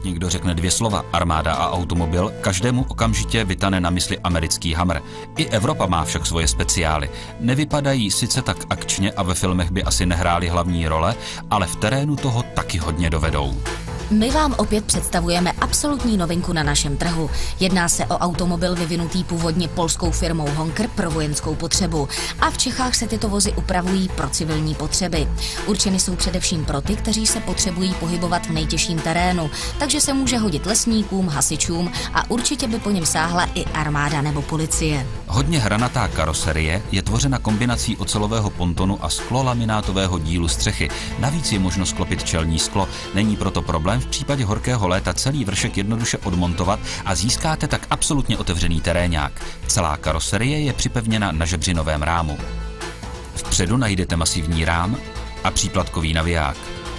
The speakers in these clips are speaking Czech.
Pokud někdo řekne dvě slova, armáda a automobil, každému okamžitě vytane na mysli americký Hammer. I Evropa má však svoje speciály. Nevypadají sice tak akčně a ve filmech by asi nehrály hlavní role, ale v terénu toho taky hodně dovedou. My vám opět představujeme absolutní novinku na našem trhu. Jedná se o automobil vyvinutý původně polskou firmou Honker pro vojenskou potřebu. A v Čechách se tyto vozy upravují pro civilní potřeby. Určeny jsou především pro ty, kteří se potřebují pohybovat v nejtěžším terénu, takže se může hodit lesníkům, hasičům a určitě by po něm sáhla i armáda nebo policie. Hodně hranatá karoserie je tvořena kombinací ocelového pontonu a sklolaminátového dílu střechy. Navíc je možno sklopit čelní sklo. Není proto problém v případě horkého léta celý vršek jednoduše odmontovat a získáte tak absolutně otevřený teréňák. Celá karoserie je připevněna na žebřinovém rámu. Vpředu najdete masivní rám a příplatkový naviják.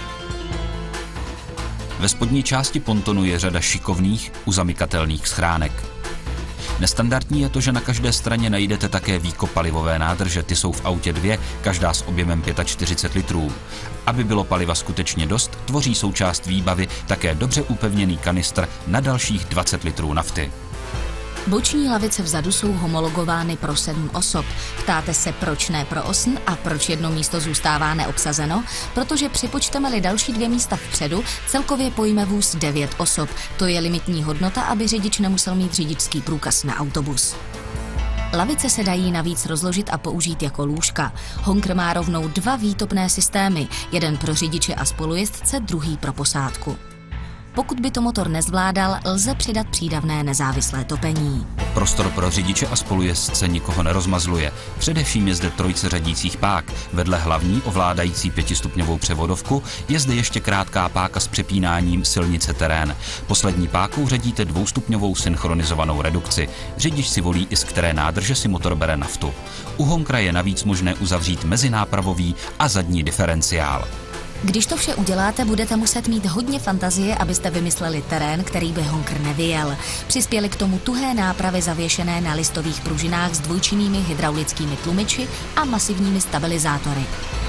Ve spodní části pontonu je řada šikovných, uzamykatelných schránek. Nestandardní je to, že na každé straně najdete také výkopalivové nádrže, ty jsou v autě dvě, každá s objemem 45 litrů. Aby bylo paliva skutečně dost, tvoří součást výbavy také dobře upevněný kanistr na dalších 20 litrů nafty. Boční lavice vzadu jsou homologovány pro 7 osob. Ptáte se, proč ne pro 8 a proč jedno místo zůstává neobsazeno? Protože připočteme-li další 2 místa vpředu, celkově pojme vůz 9 osob. To je limitní hodnota, aby řidič nemusel mít řidičský průkaz na autobus. Lavice se dají navíc rozložit a použít jako lůžka. Honker má rovnou 2 výtopné systémy, jeden pro řidiče a spolujezdce, druhý pro posádku. Pokud by to motor nezvládal, lze přidat přídavné nezávislé topení. Prostor pro řidiče a spolujezdce nikoho nerozmazluje. Především je zde trojce řadících pák. Vedle hlavní ovládající 5stupňovou převodovku je zde ještě krátká páka s přepínáním silnice terén. Poslední pákou řadíte 2stupňovou synchronizovanou redukci. Řidič si volí, i z které nádrže si motor bere naftu. U Honkera je navíc možné uzavřít mezinápravový a zadní diferenciál. Když to vše uděláte, budete muset mít hodně fantazie, abyste vymysleli terén, který by Honker nevyjel. Přispěly k tomu tuhé nápravy zavěšené na listových pružinách s dvojčinnými hydraulickými tlumiči a masivními stabilizátory.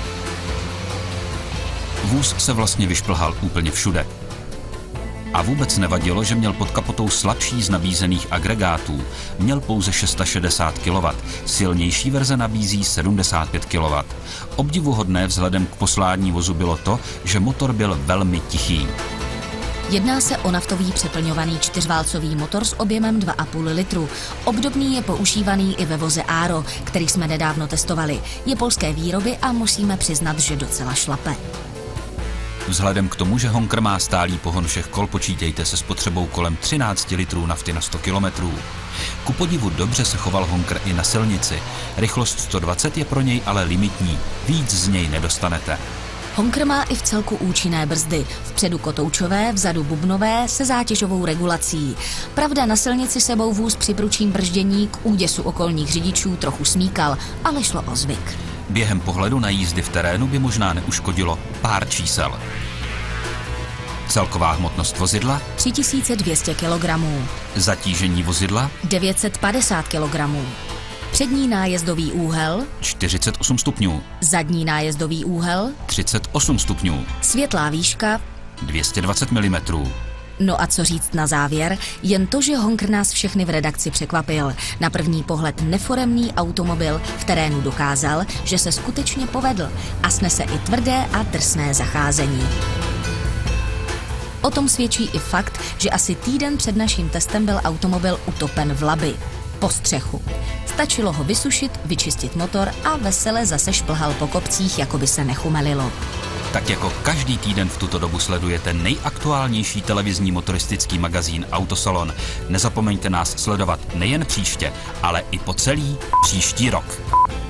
Vůz se vlastně vyšplhal úplně všude. A vůbec nevadilo, že měl pod kapotou slabší z nabízených agregátů. Měl pouze 660 kW, silnější verze nabízí 75 kW. Obdivuhodné vzhledem k poslání vozu bylo to, že motor byl velmi tichý. Jedná se o naftový přeplňovaný 4válcový motor s objemem 2,5 litru. Obdobný je používaný i ve voze Aro, který jsme nedávno testovali. Je polské výroby a musíme přiznat, že docela šlape. Vzhledem k tomu, že Honker má stálý pohon všech kol, počítejte se spotřebou kolem 13 litrů nafty na 100 km. Ku podivu dobře se choval Honker i na silnici. Rychlost 120 je pro něj ale limitní, víc z něj nedostanete. Honker má i v celku účinné brzdy. Vpředu kotoučové, vzadu bubnové se zátěžovou regulací. Pravda, na silnici sebou vůz při prudším brždění k úděsu okolních řidičů trochu smíkal, ale šlo o zvyk. Během pohledu na jízdy v terénu by možná neuškodilo pár čísel. Celková hmotnost vozidla 3200 kg. Zatížení vozidla 950 kg. Přední nájezdový úhel 48 stupňů. Zadní nájezdový úhel 38 stupňů. Světlá výška 220 mm. No a co říct na závěr? Jen to, že Honker nás všechny v redakci překvapil. Na první pohled neforemný automobil v terénu dokázal, že se skutečně povedl a snese i tvrdé a drsné zacházení. O tom svědčí i fakt, že asi týden před naším testem byl automobil utopen v Labi. Po střechu. Stačilo ho vysušit, vyčistit motor a vesele zase šplhal po kopcích, jako by se nechumelilo. Tak jako každý týden v tuto dobu sledujete nejaktuálnější televizní motoristický magazín Autosalon. Nezapomeňte nás sledovat nejen příště, ale i po celý příští rok.